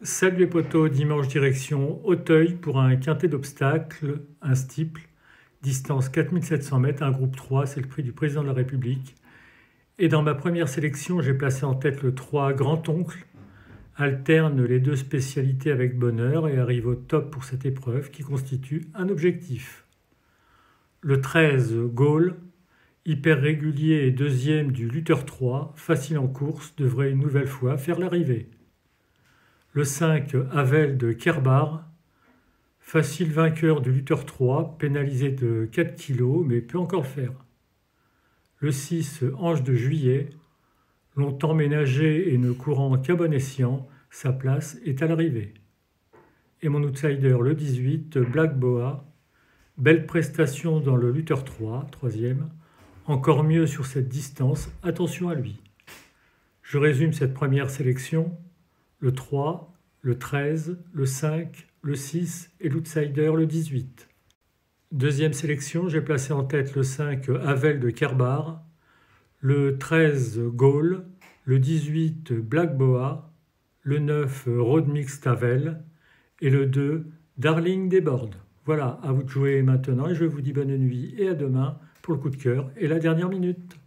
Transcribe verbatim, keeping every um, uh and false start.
Salut les potos, dimanche direction Auteuil pour un quintet d'obstacles, un steeple, distance quatre mille sept cents mètres, un groupe trois, c'est le prix du président de la République. Et dans ma première sélection, j'ai placé en tête le trois Grand-Oncle, alterne les deux spécialités avec bonheur et arrive au top pour cette épreuve qui constitue un objectif. Le treize Gaulle, hyper régulier et deuxième du lutteur trois, facile en course, devrait une nouvelle fois faire l'arrivée. Le cinq Havel de Kerbar, facile vainqueur du lutteur trois, pénalisé de quatre kilos, mais peut encore le faire. Le six Ange de Juillet, longtemps ménagé et ne courant qu'à bon escient, sa place est à l'arrivée. Et mon outsider le dix-huit Black Boa, belle prestation dans le lutteur trois, troisième, encore mieux sur cette distance, attention à lui. Je résume cette première sélection. Le trois, le treize, le cinq, le six et l'outsider le dix-huit. Deuxième sélection, j'ai placé en tête le cinq Havel de Kerbar, le treize Gaulle, le dix-huit Black Boa, le neuf Road Mixed Havel et le deux Darling des Bordes. Voilà, à vous de jouer maintenant et je vous dis bonne nuit et à demain pour le coup de cœur et la dernière minute.